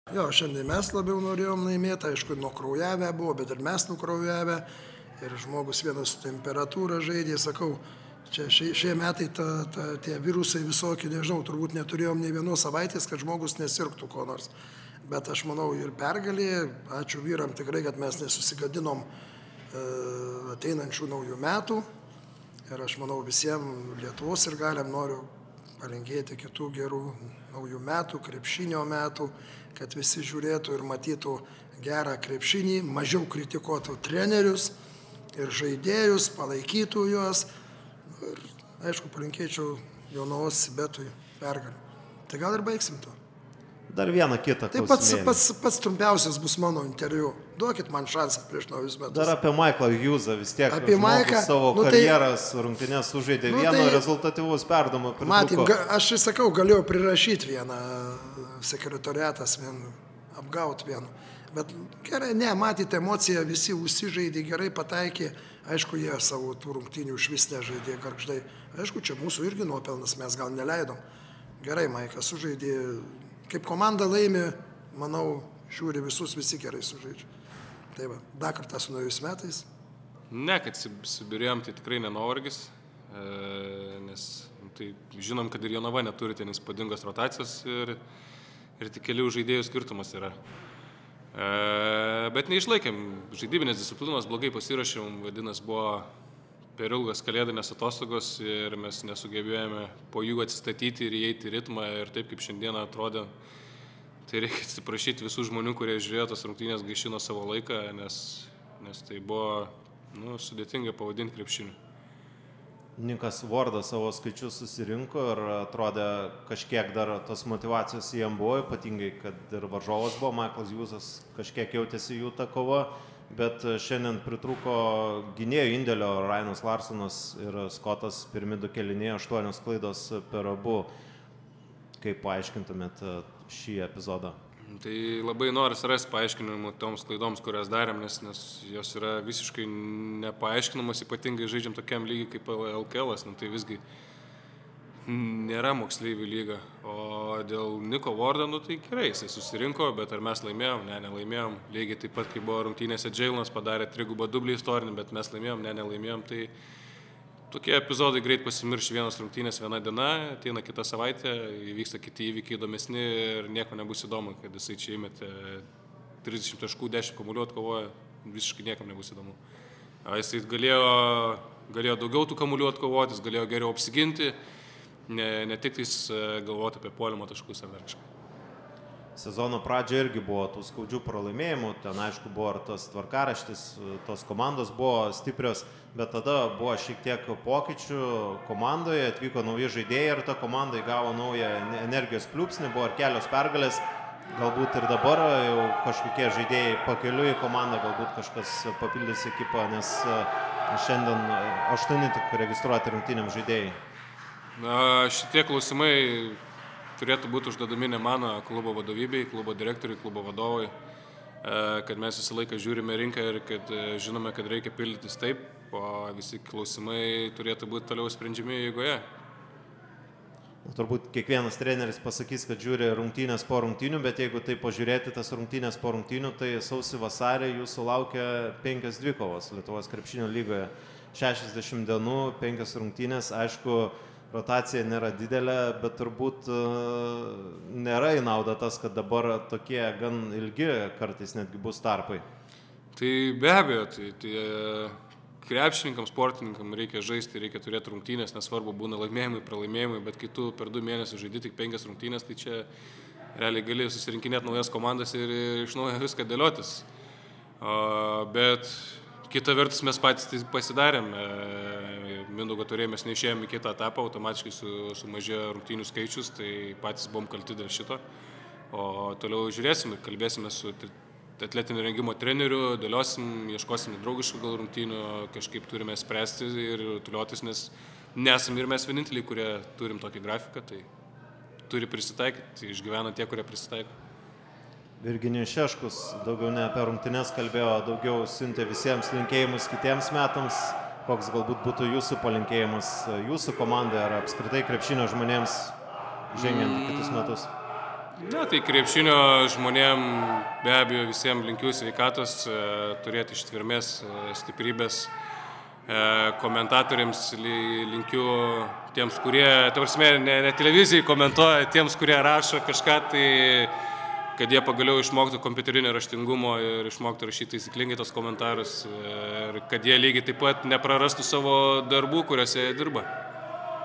Jo, šiandien mes labiau norėjom laimėti, aišku, nukraujavę buvo, bet ir mes nukraujavę. Ir žmogus vienas temperatūrą žaidė, sakau, čia šie metai tie virusai visokie, nežinau, turbūt neturėjom nei vienos savaitės, kad žmogus nesirgtų ko nors. Bet aš manau ir pergalė, ačiū vyram tikrai, kad mes nesusigadinom ateinančių naujų metų. Ir aš manau visiems Lietuvos ir galiam noriu palinkėti kitų gerų naujų metų, krepšinio metų, kad visi žiūrėtų ir matytų gerą krepšinį, mažiau kritikuotų trenerius ir žaidėjus, palaikytų juos. Ir aišku, palinkėčiau Jonavos Betui pergalę. Tai gal ir baigsim to. Dar vieną kitą tai pats trumpiausias bus mano interviu. Duokit man šansą prieš naujus metus. Dar apie Maiklą Hjūzą vis tiek. Apie Maiką savo karjeras rungtynes sužaidė vieno rezultatyvaus perdavimu. Matėm, aš sakau, galėjau prirašyti vieną sekretoriatas, apgauti vieną. Bet gerai, ne, matėte emociją, visi užsižaidė, gerai pataikė. Aišku, jie savo tų rungtynių išvis nežaidė gargždai. Aišku, čia mūsų irgi nuopelnas, mes gal neleidom. Gerai, Maikas sužaidė. Kaip komanda laimi, manau, žiūri visus, visi gerai sužaidžia. Tai va, dar kartą su naujus metais. Ne, kad subirėjom, tai tikrai nenuovargis, nes tai žinom, kad ir Jonava neturi ten įspūdingos rotacijos ir tik kelių žaidėjų skirtumas yra. Bet neišlaikėm žaidybinės disciplinos, blogai pasirašėm, vadinasi, buvo per ilgas kalėdinės atostogos ir mes nesugebėjome po jų atsistatyti ir įeiti į ritmą ir taip kaip šiandieną atrodė, tai reikia atsiprašyti visų žmonių, kurie žiūrėjo tas rungtynės, gaišino savo laiką, nes tai buvo sudėtinga pavadinti krepšiniu. Nikas Vordas savo skaičius susirinko ir atrodė kažkiek dar tos motivacijos jiem buvo, ypatingai, kad ir varžovas buvo, Maiklas Hjūzas kažkiek jautėsi jų ta kova. Bet šiandien pritrūko gynėjų indėlio, Rainas Larsonas ir Skotas pirmi du kėlinėjo, 8 klaidos per abu. Kaip paaiškintumėt šį epizodą? Tai labai noris rasti paaiškinimų toms klaidoms, kurias darėm, nes jos yra visiškai nepaaiškinamas, ypatingai žaidžiam tokiam lygiai kaip LKL-as, tai visgi nėra moksleivių lyga. O dėl Niko Vordo, tai gerai, jisai susirinko, bet ar mes laimėjom? Ne, nelaimėjom. Lygiai taip pat, kai buvo rungtynėse Džeilonas padarė trigubą dublį istorinį, bet mes laimėjom, ne, nelaimėjom. Tai tokie epizodai greit pasimirš, vienos rungtynės viena diena, ateina kita savaitė, įvyksta kiti įvykiai įdomesni ir nieko nebus įdomu, kad jisai čia įmetė 30 taškų, 10 kamuolių atkovoja, visiškai niekam nebus įdomu. Jisai galėjo daugiau tų kamuolių atkovoti, jis galėjo geriau apsiginti. Ne tik tais galvoti apie puolimo taškus ar kažką. Sezono pradžioje irgi buvo tų skaudžių pralaimėjimų, ten aišku buvo ir tas tvarkaraštis, tos komandos buvo stiprios, bet tada buvo šiek tiek pokyčių komandoje, atvyko nauji žaidėjai ir ta komanda įgavo naują energijos pliūpsnį, buvo ir kelios pergalės, galbūt ir dabar jau kažkokie žaidėjai pakeliui į komandą, galbūt kažkas papildys ekipą, nes šiandien 8 tik registruoti rungtynėm žaidėjai. Šitie klausimai turėtų būti užduodami ne mano klubo vadovybei, klubo direktoriui, klubo vadovui, kad mes visą laiką žiūrime rinką ir kad žinome, kad reikia pildytis taip, o visi klausimai turėtų būti toliau sprendžiami eigoje. Turbūt kiekvienas treneris pasakys, kad žiūri rungtynės po rungtynių, bet jeigu tai pažiūrėti tas rungtynės po rungtynių, tai sausį vasarį jūsų laukia 5 dvikovos Lietuvos krepšinio lygoje. 60 dienų, 5 rungtynės, aišku, rotacija nėra didelė, bet turbūt nėra į naudą tas, kad dabar tokie gan ilgi kartais netgi bus tarpai. Tai be abejo, tai krepšininkams, sportininkams reikia žaisti, reikia turėti rungtynės, nesvarbu būna laimėjimai, pralaimėjimai, bet kai tu per 2 mėnesius žaidi tik 5 rungtynės, tai čia realiai gali susirinkinėti naujas komandas ir iš naujo viską dėliotis. Bet kita vertus mes patys tai pasidarėm. Mindaugo turėjai mes neišėjom į kitą etapą, automatiškai sumažėjo rungtynių skaičius, tai patys buvom kalti dėl šito. O toliau žiūrėsim, kalbėsime su atletinio rengimo treneriu, dėliosim, ieškosim draugiškų gal rungtynių, kažkaip turime spręsti ir tuliotis, nes nesam ir mes vieninteliai, kurie turim tokį grafiką, tai turi prisitaikyti, išgyvena tie, kurie prisitaiko. Virginijus Šeškus daugiau ne apie rungtynes kalbėjo, daugiau siuntė visiems linkėjimus kitiems metams. Koks galbūt būtų jūsų palinkėjimas jūsų komandai ar apskritai krepšinio žmonėms žengiant į kitus metus? Na, tai krepšinio žmonėm be abejo visiems linkiu sveikatos, turėti ištvermės, stiprybės. Komentatoriams linkiu tiems, kurie, ta prasme, ne televizijai komentuoja, tiems, kurie rašo kažką, tai kad jie pagaliau išmoktų kompiuterinio raštingumo ir išmoktų rašyti taisyklingai tos komentarus ir kad jie lygiai taip pat neprarastų savo darbų, kuriuose jie dirba.